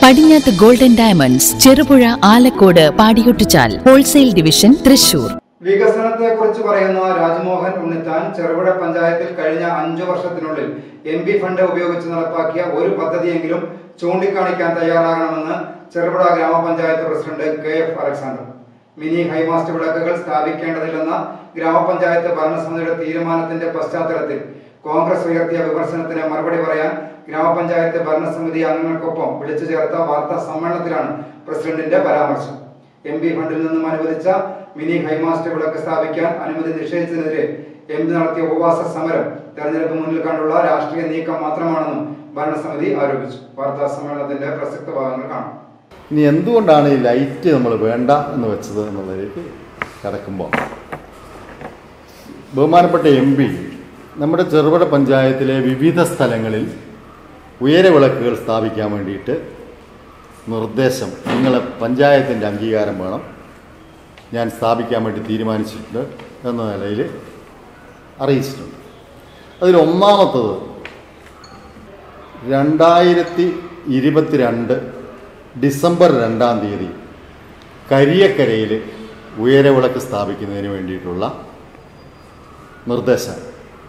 പടിഞ്ഞാത്ത് golden diamonds, Cherupuzha, Alakode, Padiyottuchal, wholesale division, Thrissur. വികസനത്തെക്കുറിച്ച് പറയുന്ന രാജ്മോഹൻ ഉണ്ണിത്താൻ ചെറുപുഴ പഞ്ചായത്തിൽ കഴിഞ്ഞ 5 വർഷത്തിനുള്ളിൽ MP ഫണ്ട് ഉപയോഗിച്ച് നടപ്പാക്കിയ ഒരു പദ്ധതിയെങ്കിലും ചൂണ്ടിക്കാണിക്കാൻ തയ്യാറാകണമെന്ന് ചെറുപുഴ ഗ്രാമപഞ്ചായത്ത് president KF Alexander. Mini high mast വിളക്കുകൾ സ്ഥാപിക്കേണ്ടതില്ലെന്ന ഗ്രാമപഞ്ചായത്ത് ഭരണസമിതിയുടെ തീരുമാനത്തിന്റെ പശ്ചാത്തലത്തിൽ കോൺഗ്രസ് ഉയർത്തിയ വിമർശനത്തിന് മറുപടി പറയാൻ ഗ്രാമപഞ്ചായത്ത് ഭരണസമിതി അംഗങ്ങൾക്കൊപ്പം വിളിച്ചു ചേർത്ത വാർത്താ സമ്മേളനത്തിലാണ് പ്രസിഡന്റിന്റെ പരാമർശം. MP ഫണ്ടിൽ നിന്നും അനുവദിച്ച മിനി ഹൈമാസ്റ്റ് വിളക്ക് സ്ഥാപിക്കാൻ അനുമതി നിഷേധിച്ചതിനെതിരെ MP നടത്തിയ ഉപവാസ സമരം തെരഞ്ഞെടുപ്പ് മുന്നിൽ കണ്ടുള്ള രാഷ്ട്രീയ നീക്കം മാത്രമാണെന്നും ഭരണസമിതി ആരോപിച്ചു. വാർത്താ സമ്മേളനത്തിന്റെ പ്രസക്ത ഭാഗങ്ങൾ കാണാം. ഇനി എന്തുകൊണ്ടാണ് ഈ ലൈറ്റ് നമ്മൾ വേണ്ട എന്ന് വെച്ചത് എന്നുള്ളതിലേക്ക് കടക്കുമ്പോൾ, ബഹുമാനപ്പെട്ട MP നമ്മുടെ ചെറുപുഴ പഞ്ചായത്തിലെ വിവിധ സ്ഥലങ്ങളിൽ ഉയരവിളക്കുകൾ സ്ഥാപിക്കാൻ വേണ്ടിയിട്ട് നിർദ്ദേശം, നിങ്ങളെ പഞ്ചായത്തിൻ്റെ അംഗീകാരം വേണം, ഞാൻ സ്ഥാപിക്കാൻ വേണ്ടി തീരുമാനിച്ചിട്ടുണ്ട് എന്ന നിലയിൽ അറിയിച്ചിട്ടുണ്ട്. അതിൽ ഒന്നാമത്തത് 2022 ഡിസംബർ 2-ാം തീയതി കരിയക്കരയിൽ ഉയരവിളക്ക് സ്ഥാപിക്കുന്നതിന് വേണ്ടിയിട്ടുള്ള നിർദ്ദേശം.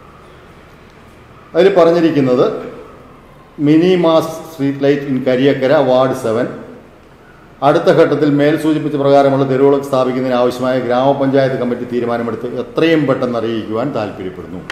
അതിൽ പറഞ്ഞിരിക്കുന്നത് mini mast street light in Kariyakkara ward 7 അടുത്ത ഘട്ടത്തിൽ മേൽ സൂചിപ്പിച്ച പ്രകാരമുള്ള തെരുവുവിളക്ക് സ്ഥാപിക്കുന്നതിന് ആവശ്യമായ ഗ്രാമപഞ്ചായത്ത് കമ്മിറ്റി തീരുമാനമെടുത്ത് എത്രയും പെട്ടെന്ന് അറിയിക്കുവാൻ താല്പര്യപ്പെടുന്നു.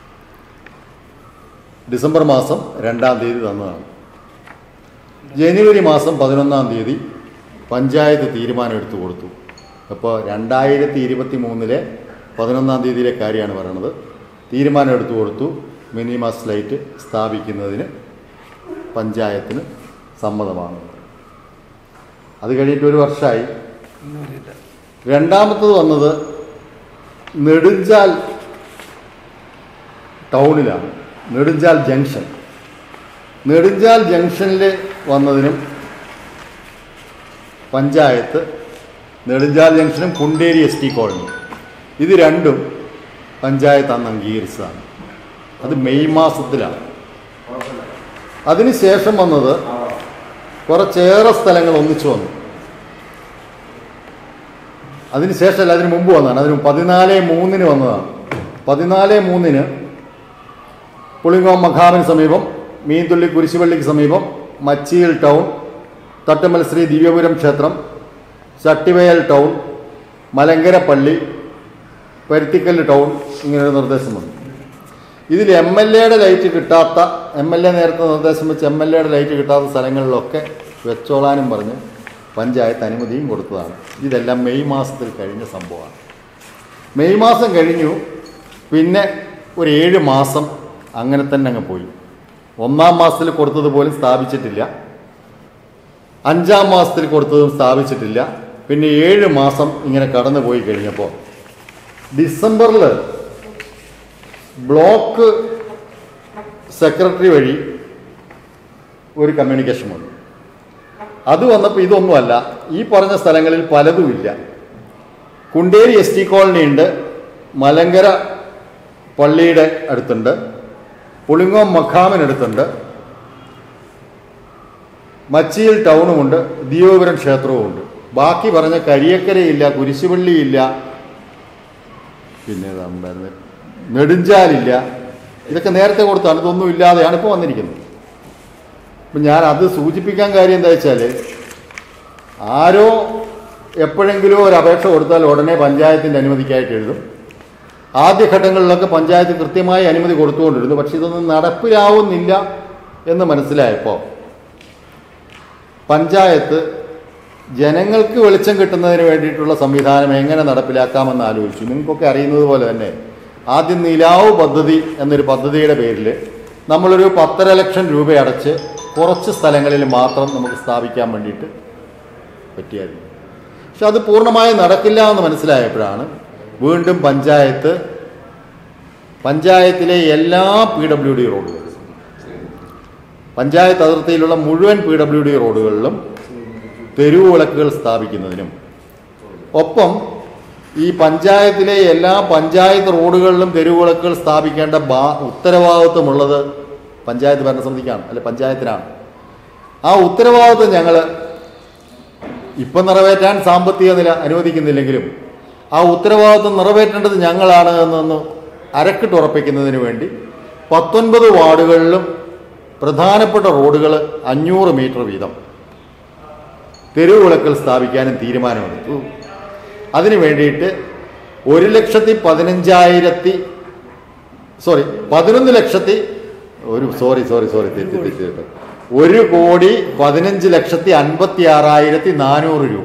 ഡിസംബർ മാസം 2-ാം തീയതി തന്നതാണ്. ജനുവരി മാസം 11-ാം തീയതി പഞ്ചായത്ത് തീരുമാനം എടുത്തു കൊടുത്തു. അപ്പോൾ 2023 11-ാം തീയതിയിലെ കാര്യമാണ് പറയുന്നത്. തീരുമാനം എടുത്തു കൊടുത്തു, മിനി മാസ് ലൈറ്റ് സ്ഥാപിക്കുന്നതിന് പഞ്ചായത്തിന് സമ്മതമാണ്. അത് കഴിഞ്ഞിട്ട് 1 വർഷമായി. രണ്ടാമത്തത് വന്നത് നെടുഞ്ചാൽ ടൗണിലാണ്, നെടുഞ്ചാൽ ജംഗ്ഷൻ. നെടുഞ്ചാൽ ജംഗ്ഷനിൽ വന്നതിനും പഞ്ചായത്ത്, നെടുഞ്ചാൽ ജംഗ്ഷനും കുണ്ടേരി ST കോളനി, ഇത് രണ്ടും പഞ്ചായത്ത് അന്ന് അംഗീകരിച്ചതാണ്. അത് മെയ് മാസത്തിലാണ്. അതിനുശേഷം വന്നത് കുറച്ചേറെ സ്ഥലങ്ങൾ ഒന്നിച്ചു വന്നു. അതിനുശേഷമല്ല, അതിന് മുമ്പ് വന്നതാണ്. അതിന് 14/3 വന്നതാണ്. 14/3 പുളിങ്ങോം മഖാമിന് സമീപം, മീൻതുള്ളി കുരിശുപള്ളിക്ക് സമീപം, മച്ചിയിൽ ടൗൺ, തട്ടുമ്മൽ ശ്രീ ദിവ്യപുരം ക്ഷേത്രം, ചട്ടിവയൽ ടൗൺ, മലങ്കര പള്ളി, പരുത്തിക്കല്ല് ടൗൺ, ഇങ്ങനൊരു നിർദ്ദേശം വന്നു. ഇതിൽ MLAയുടെ ലൈറ്റ് കിട്ടാത്ത, MLA നേരത്തെ നിർദ്ദേശം വെച്ച് MLAയുടെ ലൈറ്റ് കിട്ടാത്ത സ്ഥലങ്ങളിലൊക്കെ വെച്ചോളാനും പറഞ്ഞ് പഞ്ചായത്ത് അനുമതിയും കൊടുത്തതാണ്. ഇതെല്ലാം മെയ് മാസത്തിൽ കഴിഞ്ഞ സംഭവമാണ്. മെയ് മാസം കഴിഞ്ഞു. പിന്നെ ഒരു 7 മാസം അങ്ങനെ തന്നെ അങ്ങ് പോയി. 1-ാം മാസത്തിൽ കൊടുത്തതുപോലും സ്ഥാപിച്ചിട്ടില്ല, 5-ാം മാസത്തിൽ കൊടുത്തതും സ്ഥാപിച്ചിട്ടില്ല. പിന്നെ 7 മാസം ഇങ്ങനെ കടന്നു പോയി കഴിഞ്ഞപ്പോൾ ഡിസംബറിൽ ബ്ലോക്ക് സെക്രട്ടറി വഴി ഒരു കമ്മ്യൂണിക്കേഷൻ വന്നു. അത് വന്നപ്പോൾ ഇതൊന്നുമല്ല, ഈ പറഞ്ഞ സ്ഥലങ്ങളിൽ പലതുമില്ല. കുണ്ടേരി ST കോളനി ഉണ്ട്, മലങ്കര പള്ളിയുടെ അടുത്തുണ്ട്, പുളിങ്ങോം മഖാമിനടുത്തുണ്ട്, മച്ചിയിൽ ടൗണുമുണ്ട്, ദിവ്യപുരം ക്ഷേത്രവുമുണ്ട്. ബാക്കി പറഞ്ഞ കരിയക്കരയില്ല, കുരിശുപള്ളിയില്ല, പിന്നെ ഏതാണ്ടായിരുന്നു, നെടുഞ്ചാലില്ല. ഇതൊക്കെ നേരത്തെ കൊടുത്താണ്. ഇതൊന്നും ഇല്ലാതെയാണ് ഇപ്പോൾ വന്നിരിക്കുന്നത്. അപ്പം ഞാൻ അത് സൂചിപ്പിക്കാൻ കാര്യം എന്താ വെച്ചാൽ, ആരോ എപ്പോഴെങ്കിലും ഒരു അപേക്ഷ കൊടുത്താൽ ഉടനെ പഞ്ചായത്തിൻ്റെ അനുമതിക്കായിട്ട് എഴുതും. ആദ്യഘട്ടങ്ങളിലൊക്കെ പഞ്ചായത്ത് കൃത്യമായി അനുമതി കൊടുത്തുകൊണ്ടിരുന്നു. പക്ഷെ ഇതൊന്നും നടപ്പിലാവുന്നില്ല എന്ന് മനസ്സിലായപ്പോൾ പഞ്ചായത്ത് ജനങ്ങൾക്ക് വെളിച്ചം കിട്ടുന്നതിന് വേണ്ടിയിട്ടുള്ള സംവിധാനം എങ്ങനെ നടപ്പിലാക്കാമെന്ന് ആലോചിച്ചു. നിങ്ങൾക്കൊക്കെ അറിയുന്നത് പോലെ തന്നെ ആദ്യം നിലാവ് പദ്ധതി എന്നൊരു പദ്ധതിയുടെ പേരിൽ നമ്മളൊരു 10.5 ലക്ഷം രൂപ അടച്ച് കുറച്ച് സ്ഥലങ്ങളിൽ മാത്രം നമുക്ക് സ്ഥാപിക്കാൻ വേണ്ടിയിട്ട് പറ്റിയായിരുന്നു. പക്ഷെ അത് പൂർണ്ണമായി നടക്കില്ല എന്ന് മനസ്സിലായപ്പോഴാണ് വീണ്ടും പഞ്ചായത്തിലെ എല്ലാ PWD റോഡുകളും, പഞ്ചായത്ത് അതിർത്തിയിലുള്ള മുഴുവൻ PWD റോഡുകളിലും തെരുവ് വിളക്കുകൾ സ്ഥാപിക്കുന്നതിനും ഒപ്പം ഈ പഞ്ചായത്തിലെ എല്ലാ പഞ്ചായത്ത് റോഡുകളിലും തെരുവ് വിളക്കുകൾ സ്ഥാപിക്കേണ്ട ഉത്തരവാദിത്വമുള്ളത് പഞ്ചായത്ത് ഭരണസമിതിക്കാണ്, അല്ലെ പഞ്ചായത്തിനാണ്. ആ ഉത്തരവാദിത്വം ഞങ്ങൾ ഇപ്പം നിറവേറ്റാൻ സാമ്പത്തിക നില അനുവദിക്കുന്നില്ലെങ്കിലും ആ ഉത്തരവാദിത്വം നിറവേറ്റേണ്ടത് ഞങ്ങളാണ് എന്നൊന്ന് അരക്കിട്ട് ഉറപ്പിക്കുന്നതിന് വേണ്ടി 19 വാർഡുകളിലും പ്രധാനപ്പെട്ട റോഡുകൾ 500 മീറ്റർ വീതം തെരുവ് വിളക്കുകൾ സ്ഥാപിക്കാനും തീരുമാനമെടുത്തു. അതിനു വേണ്ടിയിട്ട് 1,15,56,400 രൂപ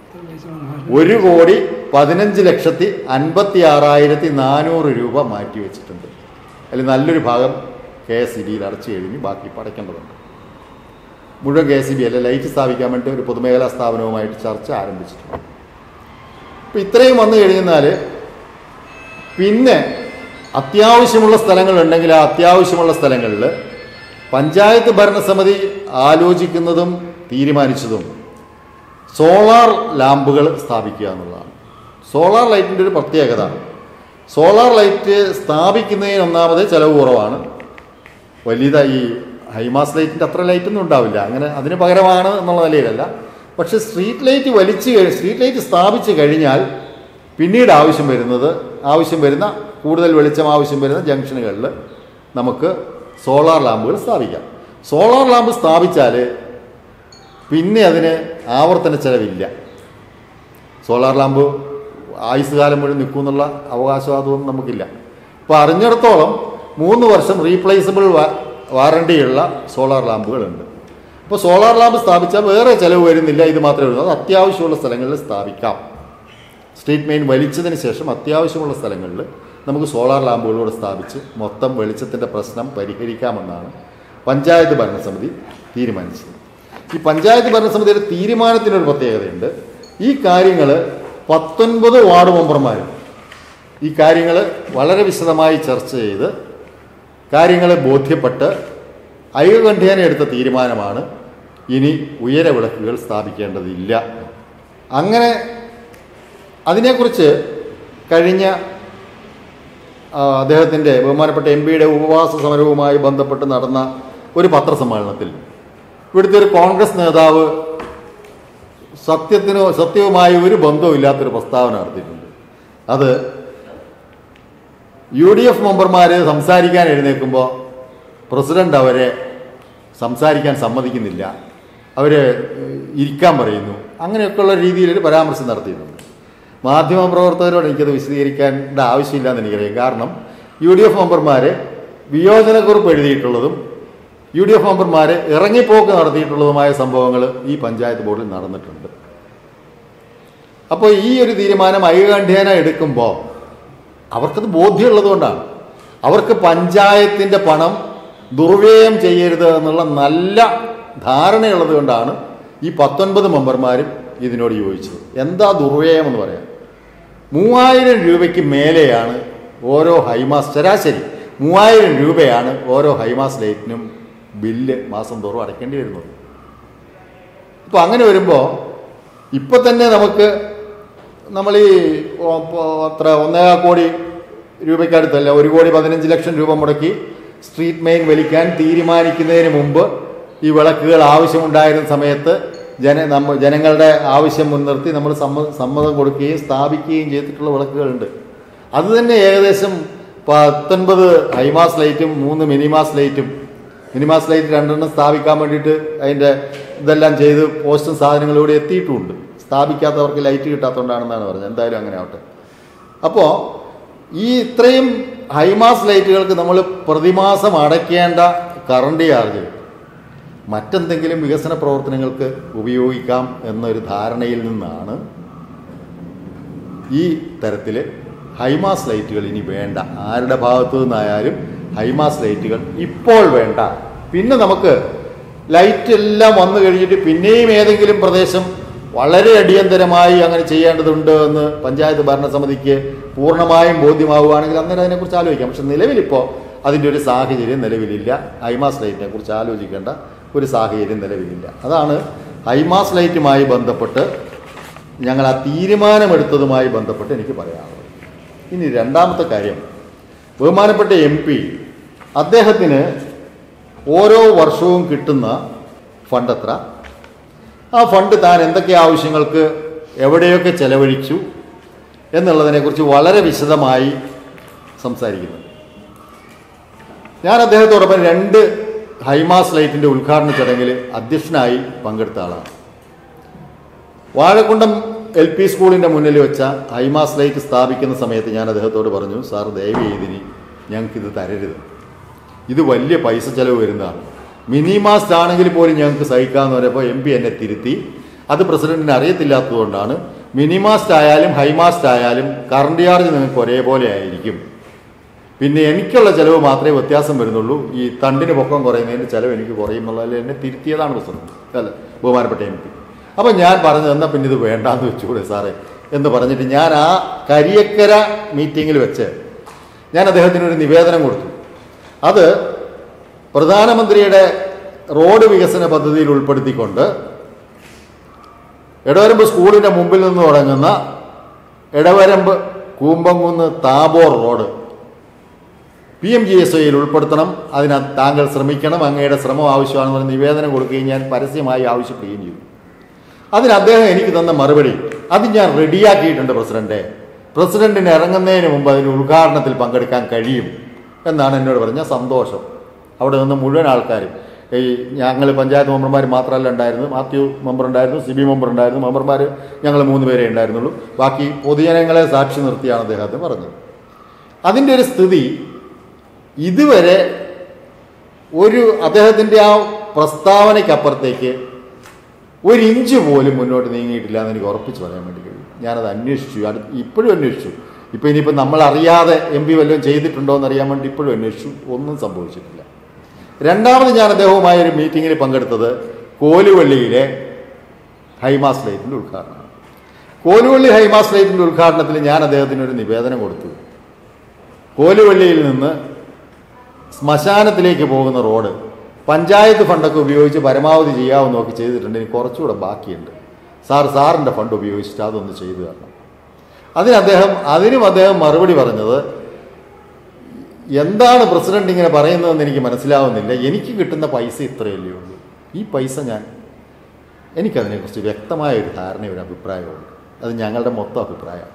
1,15,56,400 രൂപ മാറ്റിവെച്ചിട്ടുണ്ട്. അതിൽ നല്ലൊരു ഭാഗം KSEB അടച്ചു കഴിഞ്ഞ് ബാക്കി അടയ്ക്കേണ്ടതുണ്ട്. മുഴുവൻ KSEB അല്ല, ലൈറ്റ് സ്ഥാപിക്കാൻ വേണ്ടി ഒരു പൊതുമേഖലാ സ്ഥാപനവുമായിട്ട് ചർച്ച ആരംഭിച്ചിട്ടുണ്ട്. അപ്പം ഇത്രയും വന്നു കഴിഞ്ഞാൽ പിന്നെ അത്യാവശ്യമുള്ള സ്ഥലങ്ങളുണ്ടെങ്കിൽ ആ അത്യാവശ്യമുള്ള സ്ഥലങ്ങളിൽ പഞ്ചായത്ത് ഭരണസമിതി ആലോചിക്കുന്നതും തീരുമാനിച്ചതും സോളാർ ലാമ്പുകൾ സ്ഥാപിക്കുക എന്നുള്ളതാണ്. സോളാർ ലൈറ്റിൻ്റെ ഒരു പ്രത്യേകത, സോളാർ ലൈറ്റ് സ്ഥാപിക്കുന്നതിന് ഒന്നാമത് ചിലവ് കുറവാണ്. വലിയതായി ഹൈമാസ് ലൈറ്റിൻ്റെ അത്ര ലൈറ്റൊന്നും ഉണ്ടാവില്ല, അങ്ങനെ അതിന് പകരമാണ് എന്നുള്ള നിലയിലല്ല. പക്ഷേ സ്ട്രീറ്റ് ലൈറ്റ് സ്ഥാപിച്ചു കഴിഞ്ഞാൽ പിന്നീട് ആവശ്യം വരുന്ന കൂടുതൽ വെളിച്ചം ആവശ്യം വരുന്ന ജംഗ്ഷനുകളിൽ നമുക്ക് സോളാർ ലാമ്പുകൾ സ്ഥാപിക്കാം. സോളാർ ലാമ്പ് സ്ഥാപിച്ചാൽ പിന്നെ അതിന് ആവർത്തന ചെലവില്ല. സോളാർ ലാമ്പ് ആയുസ് കാലം മുഴുവൻ നിൽക്കുമെന്നുള്ള അവകാശവാദമൊന്നും നമുക്കില്ല. ഇപ്പോൾ അറിഞ്ഞിടത്തോളം 3 വർഷം റീപ്ലേസബിൾ വാറണ്ടിയുള്ള സോളാർ ലാമ്പുകളുണ്ട്. അപ്പോൾ സോളാർ ലാമ്പ് സ്ഥാപിച്ചാൽ വേറെ ചിലവ് വരുന്നില്ല, ഇത് മാത്രമേ ഉള്ളൂ. അത് അത്യാവശ്യമുള്ള സ്ഥലങ്ങളിൽ സ്ഥാപിക്കാം. സ്ട്രീറ്റ് മെയിൻ വലിച്ചതിന് ശേഷം അത്യാവശ്യമുള്ള സ്ഥലങ്ങളിൽ നമുക്ക് സോളാർ ലാമ്പുകളോട് സ്ഥാപിച്ച് മൊത്തം വെളിച്ചത്തിൻ്റെ പ്രശ്നം പരിഹരിക്കാമെന്നാണ് പഞ്ചായത്ത് ഭരണസമിതി തീരുമാനിച്ചത്. ഈ പഞ്ചായത്ത് ഭരണസമിതിയുടെ തീരുമാനത്തിനൊരു പ്രത്യേകതയുണ്ട്. ഈ കാര്യങ്ങൾ 19 വാർഡ് മെമ്പർമാരും ഈ കാര്യങ്ങൾ വളരെ വിശദമായി ചർച്ച ചെയ്ത് കാര്യങ്ങളെ ബോധ്യപ്പെട്ട് ഐകകണ്ഠ്യേന എടുത്ത തീരുമാനമാണ് ഇനി ഉയര വിളക്കുകൾ സ്ഥാപിക്കേണ്ടതില്ല. അങ്ങനെ അതിനെക്കുറിച്ച് കഴിഞ്ഞ അദ്ദേഹത്തിൻ്റെ ബഹുമാനപ്പെട്ട MP-യുടെ ഉപവാസ സമരവുമായി ബന്ധപ്പെട്ട് നടന്ന ഒരു പത്രസമ്മേളനത്തിൽ ഇവിടുത്തെ ഒരു കോൺഗ്രസ് നേതാവ് സത്യവുമായി ഒരു ബന്ധവുമില്ലാത്തൊരു പ്രസ്താവന നടത്തിയിട്ടുണ്ട്. അത് UDF മെമ്പർമാർ സംസാരിക്കാൻ എഴുന്നേൽക്കുമ്പോൾ പ്രസിഡന്റ് അവരെ സംസാരിക്കാൻ സമ്മതിക്കുന്നില്ല, അവരെ ഇരിക്കാൻ പറയുന്നു, അങ്ങനെയൊക്കെയുള്ള രീതിയിലൊരു പരാമർശം നടത്തിയിട്ടുണ്ട്. മാധ്യമപ്രവർത്തകരോട് എനിക്കത് വിശദീകരിക്കേണ്ട ആവശ്യമില്ല എന്ന് എനിക്കറിയാം. കാരണം UDF മെമ്പർമാർ വിയോജനക്കുറിപ്പ് എഴുതിയിട്ടുള്ളതും UDF മെമ്പർമാർ ഇറങ്ങിപ്പോക്ക് നടത്തിയിട്ടുള്ളതുമായ സംഭവങ്ങൾ ഈ പഞ്ചായത്ത് ബോർഡിൽ നടന്നിട്ടുണ്ട്. അപ്പോൾ ഈ ഒരു തീരുമാനം ഐകകണ്ഠ്യേന എടുക്കുമ്പോൾ അവർക്കത് ബോധ്യമുള്ളതുകൊണ്ടാണ്, അവർക്ക് പഞ്ചായത്തിൻ്റെ പണം ദുർവ്യയം ചെയ്യരുത് എന്നുള്ള നല്ല ധാരണയുള്ളത് കൊണ്ടാണ് ഈ 19 മെമ്പർമാരും ഇതിനോട് യോജിച്ചത്. എന്താ ദുർവ്യയം എന്ന് പറയാം? 3000 രൂപയ്ക്ക് മേലെയാണ് ഓരോ ഹൈമാസ്, ശരാശരി 3000 രൂപയാണ് ഓരോ ഹൈമാസ് ലൈറ്റിനും ബില്ല് മാസം തോറും അടയ്ക്കേണ്ടി വരുന്നത്. അപ്പോൾ അങ്ങനെ വരുമ്പോൾ ഇപ്പം തന്നെ നമ്മൾ ഈ അത്ര 1.25 കോടി രൂപയ്ക്കടുത്തല്ല, 1,15,00,000 രൂപ മുടക്കി സ്ട്രീറ്റ് മെയിൻ വലിക്കാൻ തീരുമാനിക്കുന്നതിന് മുമ്പ് ഈ വിളക്കുകൾ ആവശ്യമുണ്ടായിരുന്ന സമയത്ത് ജനങ്ങളുടെ ആവശ്യം മുൻനിർത്തി നമ്മൾ സമ്മതം കൊടുക്കുകയും സ്ഥാപിക്കുകയും ചെയ്തിട്ടുള്ള വിളക്കുകളുണ്ട്. അത് തന്നെ ഏകദേശം 19 ഹൈമാസ് ലൈറ്റും 3 മിനിമാസ് ലൈറ്റ് 2 സ്ഥാപിക്കാൻ വേണ്ടിയിട്ട് അതിൻ്റെ ഇതെല്ലാം ചെയ്ത് പോസ്റ്റും സാധനങ്ങളും ഇവിടെ എത്തിയിട്ടുമുണ്ട്. സ്ഥാപിക്കാത്തവർക്ക് ലൈറ്റ് കിട്ടാത്തതുകൊണ്ടാണെന്നാണ് പറഞ്ഞത്. എന്തായാലും അങ്ങനെ ആവട്ടെ. അപ്പോൾ ഈ ഇത്രയും ഹൈമാസ് ലൈറ്റുകൾക്ക് നമ്മൾ പ്രതിമാസം അടയ്ക്കേണ്ട കറണ്ട് ചാർജ് മറ്റെന്തെങ്കിലും വികസന പ്രവർത്തനങ്ങൾക്ക് ഉപയോഗിക്കാം എന്നൊരു ധാരണയിൽ നിന്നാണ് ഈ തരത്തിൽ ഹൈമാസ് ലൈറ്റുകൾ ഇനി വേണ്ട, ആരുടെ ഭാഗത്തു നിന്നായാലും ഹൈമാസ് ലൈറ്റുകൾ ഇപ്പോൾ വേണ്ട. പിന്നെ നമുക്ക് ലൈറ്റ് എല്ലാം വന്നു കഴിഞ്ഞിട്ട് പിന്നെയും ഏതെങ്കിലും പ്രദേശം വളരെ അടിയന്തരമായി അങ്ങനെ ചെയ്യേണ്ടതുണ്ട് എന്ന് പഞ്ചായത്ത് ഭരണസമിതിക്ക് പൂർണ്ണമായും ബോധ്യമാവുകയാണെങ്കിൽ അന്നേരം അതിനെക്കുറിച്ച് ആലോചിക്കാം. പക്ഷെ നിലവിലിപ്പോൾ അതിൻ്റെ ഒരു സാഹചര്യം നിലവിലില്ല. ഹൈമാസ് ലൈറ്റിനെ കുറിച്ച് ആലോചിക്കേണ്ട ഒരു സാഹചര്യം നിലവിലില്ല. അതാണ് ഹൈമാസ് ലൈറ്റുമായി ബന്ധപ്പെട്ട് ഞങ്ങൾ ആ തീരുമാനമെടുത്തതുമായി ബന്ധപ്പെട്ട് എനിക്ക് പറയാനുള്ളത്. ഇനി രണ്ടാമത്തെ കാര്യം, ബഹുമാനപ്പെട്ട MP അദ്ദേഹത്തിന് ഓരോ വർഷവും കിട്ടുന്ന ഫണ്ട് എത്ര, ആ ഫണ്ട് താൻ എന്തൊക്കെ ആവശ്യങ്ങൾക്ക് എവിടെയൊക്കെ ചെലവഴിച്ചു എന്നുള്ളതിനെക്കുറിച്ച് വളരെ വിശദമായി സംസാരിക്കുന്നു. ഞാൻ അദ്ദേഹത്തോടൊപ്പം 2 ഹൈമാസ് ലൈറ്റിൻ്റെ ഉദ്ഘാടന ചടങ്ങിൽ അധ്യക്ഷനായി പങ്കെടുത്ത ആളാണ്. വാഴക്കുണ്ടം LP സ്കൂളിൻ്റെ മുന്നിൽ വെച്ച ഹൈമാസ് ലൈറ്റ് സ്ഥാപിക്കുന്ന സമയത്ത് ഞാൻ അദ്ദേഹത്തോട് പറഞ്ഞു, സാർ ദയവ് ചെയ്തിനി ഞങ്ങൾക്കിത് തരരുത്, ഇത് വലിയ പൈസ ചെലവ് വരുന്നതാണ്, മിനിമാസ്റ്റ് ആണെങ്കിൽ പോലും ഞങ്ങൾക്ക് സഹിക്കാമെന്ന് പറയുമ്പോൾ MP എന്നെ തിരുത്തി. അത് പ്രസിഡന്റിന് അറിയത്തില്ലാത്തതുകൊണ്ടാണ്. മിനിമാസ്റ്റ് ആയാലും ഹൈമാസ്റ്റ് ആയാലും കറണ്ട് ചാർജ് നിങ്ങൾക്ക് ഒരേപോലെ ആയിരിക്കും, പിന്നെ എനിക്കുള്ള ചിലവ് മാത്രമേ വ്യത്യാസം വരുന്നുള്ളൂ, ഈ തണ്ടിന് പൊക്കം കുറയുന്നതിൻ്റെ ചിലവ് എനിക്ക് കുറയും എന്നുള്ളതിൽ എന്നെ തിരുത്തിയതാണ് പ്രസിഡന്റ്, അല്ല ബഹുമാനപ്പെട്ട MP. അപ്പം ഞാൻ പറഞ്ഞു, എന്നാൽ പിന്നെ ഇത് വേണ്ടാന്ന് വെച്ചുകൂടെ സാറേ എന്ന് പറഞ്ഞിട്ട് ഞാൻ ആ കരിയക്കര മീറ്റിങ്ങിൽ വെച്ച് ഞാൻ അദ്ദേഹത്തിനൊരു നിവേദനം കൊടുത്തു. അത് പ്രധാനമന്ത്രിയുടെ റോഡ് വികസന പദ്ധതിയിൽ ഉൾപ്പെടുത്തിക്കൊണ്ട് എടവരമ്പ് സ്കൂളിൻ്റെ മുമ്പിൽ നിന്ന് തുടങ്ങുന്ന എടവരമ്പ് കൂമ്പംകുന്ന് താബോർ റോഡ് PMGSYയിൽ ഉൾപ്പെടുത്തണം, അതിന് താങ്കൾ ശ്രമിക്കണം, അങ്ങയുടെ ശ്രമം ആവശ്യമാണെന്ന് പറഞ്ഞ് നിവേദനം കൊടുക്കുകയും ഞാൻ പരസ്യമായി ആവശ്യപ്പെടുകയും ചെയ്തു. അതിന് അദ്ദേഹം എനിക്ക് തന്ന മറുപടി, അത് ഞാൻ റെഡിയാക്കിയിട്ടുണ്ട് പ്രസിഡന്റിന് ഇറങ്ങുന്നതിന് മുമ്പ് അതിന് ഉദ്ഘാടനത്തിൽ പങ്കെടുക്കാൻ കഴിയും എന്നാണ് എന്നോട് പറഞ്ഞ സന്തോഷം. അവിടെ നിന്ന് മുഴുവൻ ആൾക്കാരും, ഈ ഞങ്ങൾ പഞ്ചായത്ത് മെമ്പർമാർ മാത്രമല്ല ഉണ്ടായിരുന്നു, മാത്യു മെമ്പർ ഉണ്ടായിരുന്നു, സിബി മെമ്പർ ഉണ്ടായിരുന്നു, മെമ്പർമാർ ഞങ്ങൾ 3 പേരേ ഉണ്ടായിരുന്നുള്ളൂ, ബാക്കി പൊതുജനങ്ങളെ സാക്ഷി നിർത്തിയാണ് അദ്ദേഹത്തെ പറഞ്ഞത്. അതിൻ്റെ ഒരു സ്ഥിതി ഇതുവരെ അദ്ദേഹത്തിൻ്റെ ആ പ്രസ്താവനയ്ക്കപ്പുറത്തേക്ക് 1 ഇഞ്ച് പോലും മുന്നോട്ട് നീങ്ങിയിട്ടില്ല എന്ന് എനിക്ക് ഉറപ്പിച്ച് പറയാൻ വേണ്ടി കഴിയും. ഞാനത് അന്വേഷിച്ചു, ഇപ്പോഴും അന്വേഷിച്ചു. ഇപ്പോൾ ഇനിയിപ്പോൾ നമ്മളറിയാതെ MP വല്ലതും ചെയ്തിട്ടുണ്ടോ എന്നറിയാൻ വേണ്ടി ഇപ്പോഴും അന്വേഷിച്ചു, ഒന്നും സംഭവിച്ചിട്ടില്ല. രണ്ടാമത് ഞാൻ അദ്ദേഹവുമായ ഒരു മീറ്റിങ്ങിൽ പങ്കെടുത്തത് കോലുവള്ളിയിലെ ഹൈമാസ് ലൈറ്റിൻ്റെ ഉദ്ഘാടനമാണ്. കോലുവള്ളി ഹൈമാസ് ലൈറ്റിൻ്റെ ഉദ്ഘാടനത്തിൽ ഞാൻ അദ്ദേഹത്തിനൊരു നിവേദനം കൊടുത്തു. കോലുവള്ളിയിൽ നിന്ന് ശ്മശാനത്തിലേക്ക് പോകുന്ന റോഡ് പഞ്ചായത്ത് ഫണ്ടൊക്കെ ഉപയോഗിച്ച് പരമാവധി ചെയ്യാമെന്ന് നോക്കി ചെയ്തിട്ടുണ്ട്, ഇനി കുറച്ചുകൂടെ ബാക്കിയുണ്ട്, സാറിൻ്റെ ഫണ്ട് ഉപയോഗിച്ചിട്ട് അതൊന്ന് ചെയ്തു തരണം. അതിനും അദ്ദേഹം മറുപടി പറഞ്ഞത്, എന്താണ് പ്രസിഡന്റ് ഇങ്ങനെ പറയുന്നതെന്ന് എനിക്ക് മനസ്സിലാവുന്നില്ല, എനിക്ക് കിട്ടുന്ന പൈസ ഇത്രയല്ലേ ഉള്ളൂ, ഈ പൈസ എനിക്കതിനെക്കുറിച്ച് വ്യക്തമായ ഒരു ധാരണയും ഒരു അഭിപ്രായമുണ്ട്, അത് ഞങ്ങളുടെ മൊത്തം അഭിപ്രായമാണ്.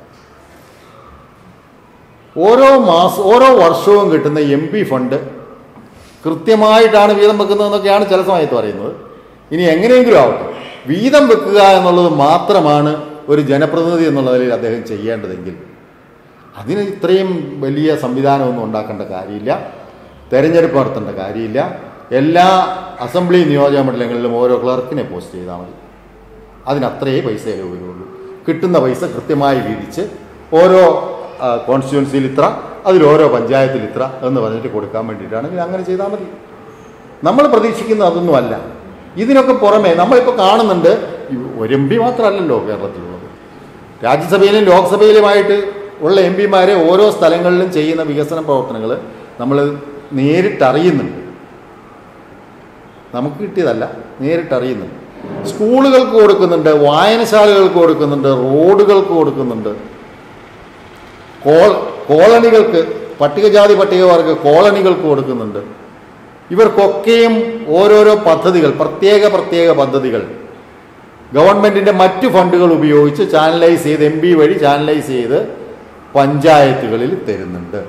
ഓരോ വർഷവും കിട്ടുന്ന MP ഫണ്ട് കൃത്യമായിട്ടാണ് വീതം വെക്കുന്നതെന്നൊക്കെയാണ് ചില സമയത്ത് പറയുന്നത്. ഇനി എങ്ങനെയെങ്കിലും ആവട്ടെ, വീതം വെക്കുക എന്നുള്ളത് മാത്രമാണ് ഒരു ജനപ്രതിനിധി എന്നുള്ള നിലയിൽ അദ്ദേഹം ചെയ്യേണ്ടതെങ്കിൽ അതിന് ഇത്രയും വലിയ സംവിധാനമൊന്നും ഉണ്ടാക്കേണ്ട കാര്യമില്ല, തെരഞ്ഞെടുപ്പ് നടത്തേണ്ട കാര്യമില്ല. എല്ലാ അസംബ്ലി നിയോജക മണ്ഡലങ്ങളിലും ഓരോ ക്ലർക്കിനെ പോസ്റ്റ് ചെയ്താൽ മതി, അതിനത്രയേ പൈസ വരുള്ളൂ. കിട്ടുന്ന പൈസ കൃത്യമായി വീതിച്ച് ഓരോ കോൺസ്റ്റിറ്റ്യുവൻസിയിൽ ഇത്ര, അതിലോരോ പഞ്ചായത്തിൽ ഇത്ര എന്ന് പറഞ്ഞിട്ട് കൊടുക്കാൻ വേണ്ടിയിട്ടാണെങ്കിൽ അങ്ങനെ ചെയ്താൽ മതി. നമ്മൾ പ്രതീക്ഷിക്കുന്നത് അതൊന്നുമല്ല. ഇതിനൊക്കെ പുറമെ നമ്മളിപ്പോൾ കാണുന്നുണ്ട്, ഒരു MP മാത്രമല്ലല്ലോ കേരളത്തിലുള്ളത്, രാജ്യസഭയിലും ലോക്സഭയിലുമായിട്ട് ഉള്ള MP-മാരെ ഓരോ സ്ഥലങ്ങളിലും ചെയ്യുന്ന വികസന പ്രവർത്തനങ്ങൾ നമ്മൾ നേരിട്ടറിയുന്നുണ്ട്. നമുക്ക് കിട്ടിയതല്ല, നേരിട്ടറിയുന്നുണ്ട്. സ്കൂളുകൾക്ക് കൊടുക്കുന്നുണ്ട്, വായനശാലകൾക്ക് കൊടുക്കുന്നുണ്ട്, റോഡുകൾക്ക് കൊടുക്കുന്നുണ്ട്, കോളനികൾക്ക്, പട്ടികജാതി പട്ടികവർഗ കോളനികൾക്ക് കൊടുക്കുന്നുണ്ട്. ഇവർക്കൊക്കെയും ഓരോരോ പദ്ധതികൾ, പ്രത്യേക പദ്ധതികൾ ഗവൺമെൻറ്റിൻ്റെ മറ്റു ഫണ്ടുകൾ ഉപയോഗിച്ച് ചാനലൈസ് ചെയ്ത്, MP വഴി ചാനലൈസ് ചെയ്ത് പഞ്ചായത്തുകളിൽ തരുന്നുണ്ട്.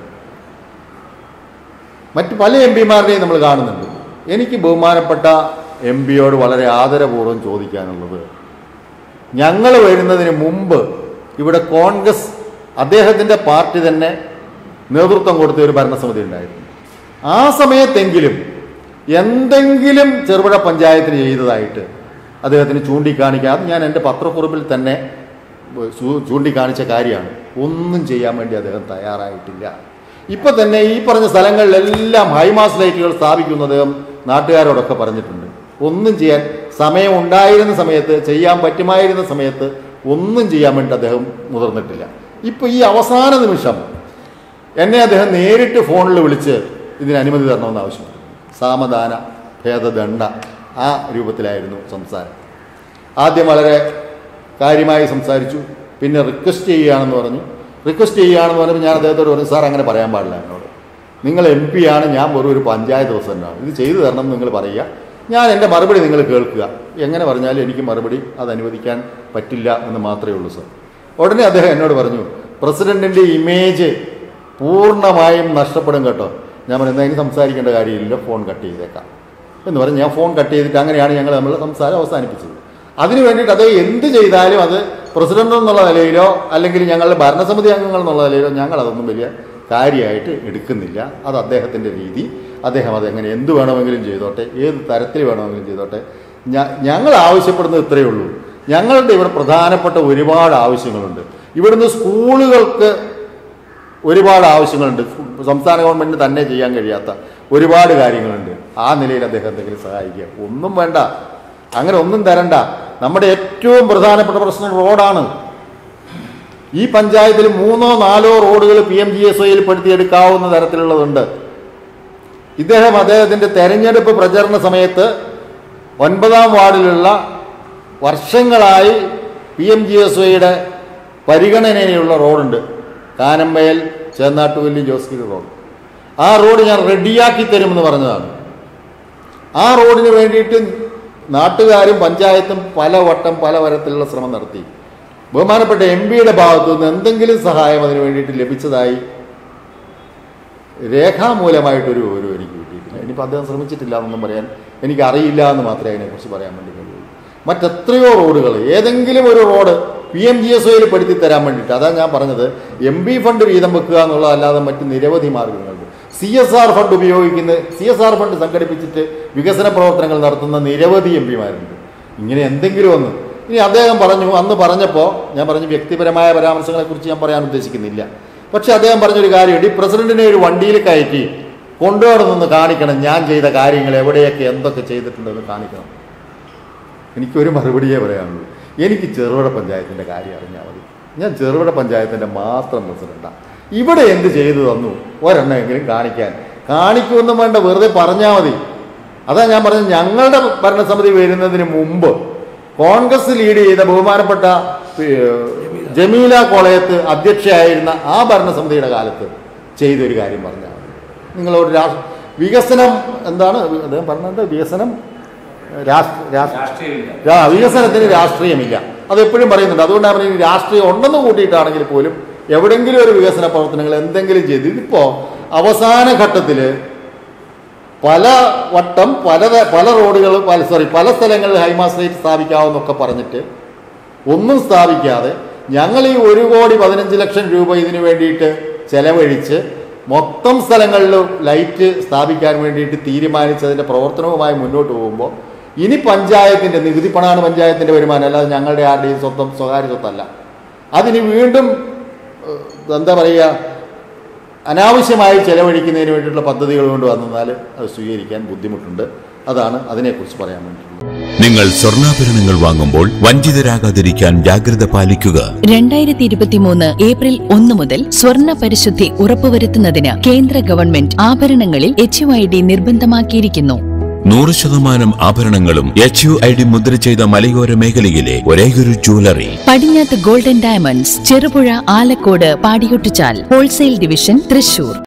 മറ്റ് പല MP-മാരുടെയും നമ്മൾ കാണുന്നുണ്ട്. എനിക്ക് ബഹുമാനപ്പെട്ട MP-യോട് വളരെ ആദരപൂർവ്വം ചോദിക്കാനുള്ളത്, ഞങ്ങൾ വരുന്നതിന് മുമ്പ് ഇവിടെ കോൺഗ്രസ്, അദ്ദേഹത്തിൻ്റെ പാർട്ടി തന്നെ നേതൃത്വം കൊടുത്ത ഒരു ഭരണസമിതി ഉണ്ടായിരുന്നു. ആ സമയത്തെങ്കിലും എന്തെങ്കിലും ചെറുപുഴ പഞ്ചായത്തിന് ചെയ്തതായിട്ട് അദ്ദേഹത്തിന് ചൂണ്ടിക്കാണിക്കാൻ, അത് ഞാൻ എൻ്റെ പത്രക്കുറിപ്പിൽ തന്നെ ചൂണ്ടിക്കാണിച്ച കാര്യമാണ്. ഒന്നും ചെയ്യാൻ വേണ്ടി അദ്ദേഹം തയ്യാറായിട്ടില്ല. ഇപ്പം തന്നെ ഈ പറഞ്ഞ സ്ഥലങ്ങളിലെല്ലാം ഹൈമാസ് ലൈറ്റുകൾ സ്ഥാപിക്കുന്ന അദ്ദേഹം നാട്ടുകാരോടൊക്കെ പറഞ്ഞിട്ടുണ്ട്. ഒന്നും ചെയ്യാൻ സമയം ഉണ്ടായിരുന്ന സമയത്ത്, ചെയ്യാൻ പറ്റുമായിരുന്ന സമയത്ത് ഒന്നും ചെയ്യാൻ വേണ്ടി അദ്ദേഹം മുതിർന്നിട്ടില്ല. ഇപ്പോൾ ഈ അവസാന നിമിഷം എന്നെ അദ്ദേഹം നേരിട്ട് ഫോണിൽ വിളിച്ച് ഇതിന് അനുമതി തരണമെന്ന് ആവശ്യപ്പെട്ടു. സാമദാന ഭേദദണ്ഡ ആ രൂപത്തിലായിരുന്നു സംസാരം. ആദ്യം വളരെ കാര്യമായി സംസാരിച്ചു, പിന്നെ റിക്വസ്റ്റ് ചെയ്യുകയാണെന്ന് പറഞ്ഞപ്പോൾ ഞാൻ അദ്ദേഹത്തോട് പറഞ്ഞു, സാർ അങ്ങനെ പറയാൻ പാടില്ല, എന്നോട് നിങ്ങൾ MP ആണ്, ഞാൻ വെറും ഒരു പഞ്ചായത്ത് പ്രസിഡന്റാണ്, ഇത് ചെയ്തു തരണം എന്ന് നിങ്ങൾ പറയുക, ഞാൻ എൻ്റെ മറുപടി നിങ്ങൾ കേൾക്കുക. എങ്ങനെ പറഞ്ഞാലും എനിക്ക് മറുപടി അത് അനുവദിക്കാൻ പറ്റില്ല എന്ന് മാത്രമേ ഉള്ളൂ സർ. ഉടനെ അദ്ദേഹം എന്നോട് പറഞ്ഞു, പ്രസിഡന്റിൻ്റെ ഇമേജ് പൂർണ്ണമായും നഷ്ടപ്പെടും കേട്ടോ. ഞാൻ പറയുന്നത് അതിന് സംസാരിക്കേണ്ട കാര്യമില്ല, ഫോൺ കട്ട് ചെയ്തേക്കാം എന്ന് പറഞ്ഞ് ഞാൻ ഫോൺ കട്ട് ചെയ്തിട്ട് അങ്ങനെയാണ് ഞങ്ങൾ നമ്മൾ സംസാരം അവസാനിപ്പിച്ചത്. അതിനു വേണ്ടിയിട്ട് അത് എന്ത് ചെയ്താലും അത് പ്രസിഡന്റ് എന്നുള്ള നിലയിലോ അല്ലെങ്കിൽ ഞങ്ങളുടെ ഭരണസമിതി അംഗങ്ങൾ എന്നുള്ള നിലയിലോ ഞങ്ങളതൊന്നും വലിയ കാര്യമായിട്ട് എടുക്കുന്നില്ല. അത് അദ്ദേഹത്തിൻ്റെ രീതി. അദ്ദേഹം അതെങ്ങനെ എന്ത് വേണമെങ്കിലും ചെയ്തോട്ടെ, ഏത് തരത്തിൽ വേണമെങ്കിലും ചെയ്തോട്ടെ. ഞങ്ങൾ ആവശ്യപ്പെടുന്നത് ഇത്രയേ ഉള്ളൂ. ഞങ്ങളുടെ ഇവിടെ പ്രധാനപ്പെട്ട ഒരുപാട് ആവശ്യങ്ങളുണ്ട്. ഇവിടുന്ന് സ്കൂളുകൾക്ക് ഒരുപാട് ആവശ്യങ്ങളുണ്ട്. സംസ്ഥാന ഗവൺമെൻറ്റിന് തന്നെ ചെയ്യാൻ കഴിയാത്ത ഒരുപാട് കാര്യങ്ങളുണ്ട്. ആ നിലയിൽ അദ്ദേഹം എന്തെങ്കിലും സഹായിക്കുക. ഒന്നും വേണ്ട, അങ്ങനെ ഒന്നും തരണ്ട. നമ്മുടെ ഏറ്റവും പ്രധാനപ്പെട്ട പ്രശ്നം റോഡാണ്. ഈ പഞ്ചായത്തിൽ 3-4 റോഡുകൾ PMGSYയിൽ പെടുത്തിയെടുക്കാവുന്ന തരത്തിലുള്ളതുണ്ട്. അദ്ദേഹത്തിൻ്റെ തെരഞ്ഞെടുപ്പ് പ്രചരണ സമയത്ത് 9ാം വാർഡിലുള്ള വർഷങ്ങളായി PMGSYയുടെ പരിഗണനയിലുള്ള റോഡുണ്ട്, കാനമ്പയൽ ചേന്നാട്ടുവല്ലി ജോസ്ഗിരി റോഡ്. ആ റോഡ് ഞാൻ റെഡിയാക്കി തരുമെന്ന് പറഞ്ഞതാണ്. ആ റോഡിന് വേണ്ടിയിട്ട് നാട്ടുകാരും പഞ്ചായത്തും പലവട്ടം പല തരത്തിലുള്ള ശ്രമം നടത്തി. ബഹുമാനപ്പെട്ട MP-യുടെ ഭാഗത്തു നിന്ന് എന്തെങ്കിലും സഹായം അതിന് വേണ്ടിയിട്ട് ലഭിച്ചതായി രേഖാമൂലമായിട്ടൊരു വിവരം എനിക്ക് കിട്ടിയിട്ടില്ല. ഇനിയിപ്പോൾ അദ്ദേഹം ശ്രമിച്ചിട്ടില്ല എന്നൊന്നും പറയാൻ എനിക്കറിയില്ല എന്ന് മാത്രമേ അതിനെക്കുറിച്ച് പറയാൻ വേണ്ടി കഴിയുള്ളൂ. മറ്റെത്രയോ റോഡുകൾ, ഏതെങ്കിലും ഒരു റോഡ് PMGSYയിൽ പെടുത്തി തരാൻ വേണ്ടിയിട്ട്, അതാണ് ഞാൻ പറഞ്ഞത്. MP ഫണ്ട് വീതം വെക്കുക എന്നുള്ളതല്ലാതെ മറ്റ് നിരവധി മാർഗങ്ങളുണ്ട്. CSR ഫണ്ട് ഉപയോഗിക്കുന്ന, CSR ഫണ്ട് സംഘടിപ്പിച്ചിട്ട് വികസന പ്രവർത്തനങ്ങൾ നടത്തുന്ന നിരവധി MP-മാരുണ്ട്. ഇങ്ങനെ എന്തെങ്കിലും ഒന്ന്. ഇനി അദ്ദേഹം പറഞ്ഞു, അന്ന് പറഞ്ഞപ്പോൾ ഞാൻ പറഞ്ഞു, വ്യക്തിപരമായ പരാമർശങ്ങളെക്കുറിച്ച് ഞാൻ പറയാൻ ഉദ്ദേശിക്കുന്നില്ല. പക്ഷെ അദ്ദേഹം പറഞ്ഞൊരു കാര്യമുണ്ട്, ഈ പ്രസിഡന്റിനെ ഒരു വണ്ടിയിൽ കയറ്റി കൊണ്ടുവന്ന് കാണിക്കണം, ഞാൻ ചെയ്ത കാര്യങ്ങൾ എവിടെയൊക്കെ എന്തൊക്കെ ചെയ്തിട്ടുണ്ടെന്ന് കാണിക്കണം. എനിക്കൊരു മറുപടിയേ പറയാനുള്ളൂ. എനിക്ക് ചെറുപുഴ പഞ്ചായത്തിൻ്റെ കാര്യം അറിഞ്ഞാൽ മതി. ഞാൻ ചെറുപുഴ പഞ്ചായത്തിൻ്റെ മാത്രം പ്രസിഡന്റാണ്. ഇവിടെ എന്ത് ചെയ്തു തന്നു ഒരെണ്ണമെങ്കിലും കാണിക്കുമെന്നും വേണ്ട, വെറുതെ പറഞ്ഞാൽ മതി. അതാ ഞാൻ പറഞ്ഞത്, ഞങ്ങളുടെ ഭരണസമിതി വരുന്നതിന് മുമ്പ് കോൺഗ്രസ് ലീഡ് ചെയ്ത ബഹുമാനപ്പെട്ട ജമീല കോളയത്ത് അധ്യക്ഷയായിരുന്ന ആ ഭരണസമിതിയുടെ കാലത്ത് ചെയ്തൊരു കാര്യം പറഞ്ഞാൽ മതി. നിങ്ങളോട് വികസനം എന്താണ് അദ്ദേഹം പറഞ്ഞത്, വികസനത്തിന് രാഷ്ട്രീയമില്ല. അതെപ്പോഴും പറയുന്നുണ്ട്. അതുകൊണ്ടാണ് പറഞ്ഞത്, രാഷ്ട്രീയം ഉണ്ടെന്ന് കൂട്ടിയിട്ടാണെങ്കിൽ പോലും എവിടെയെങ്കിലും ഒരു വികസന പ്രവർത്തനങ്ങൾ എന്തെങ്കിലും ചെയ്ത്, ഇതിപ്പോൾ അവസാന ഘട്ടത്തിൽ പല റോഡുകൾ പല സ്ഥലങ്ങളിൽ ഹൈമാസ്ട്രേറ്റ് സ്ഥാപിക്കാമെന്നൊക്കെ പറഞ്ഞിട്ട് ഒന്നും സ്ഥാപിക്കാതെ ഞങ്ങൾ ഈ 1,15,00,000 രൂപ ഇതിനു വേണ്ടിയിട്ട് ചെലവഴിച്ച് മൊത്തം സ്ഥലങ്ങളിലും ലൈറ്റ് സ്ഥാപിക്കാൻ വേണ്ടിയിട്ട് തീരുമാനിച്ചതിൻ്റെ പ്രവർത്തനവുമായി മുന്നോട്ട് പോകുമ്പോൾ ഇനി പഞ്ചായത്തിൻ്റെ നികുതി പണമാണ് പഞ്ചായത്തിൻ്റെ വരുമാനം, അല്ലാതെ ഞങ്ങളുടെ ആരുടെയും സ്വകാര്യ സ്വത്തല്ല. അതിന് വീണ്ടും എന്താ പറയുക, അനാവശ്യമായി ചെലവഴിക്കുന്നതിന് വേണ്ടിയിട്ടുള്ള പദ്ധതികൾ കൊണ്ട് വന്നാൽ അത് സ്വീകരിക്കാൻ ബുദ്ധിമുട്ടുണ്ട്. അതാണ് അതിനെക്കുറിച്ച് പറയാൻ വേണ്ടിയിട്ടുള്ളത്. നിങ്ങൾ സ്വർണ്ണാഭരണങ്ങൾ വാങ്ങുമ്പോൾ വഞ്ചിതരാകാതിരിക്കാൻ ജാഗ്രത പാലിക്കുക. 2023 ഏപ്രിൽ 1 മുതൽ സ്വർണ്ണ പരിശുദ്ധി ഉറപ്പുവരുത്തുന്നതിന് കേന്ദ്ര ഗവൺമെന്റ് ആഭരണങ്ങളിൽ HUID നിർബന്ധമാക്കിയിരിക്കുന്നു. 100% ആഭരണങ്ങളും HUID മുദ്ര ചെയ്ത മലയോര മേഖലയിലെ ഒരേയൊരു jewellery Padinjath golden diamonds, Cherupuzha, Alakode, Padiyottuchal, wholesale division, Thrissur.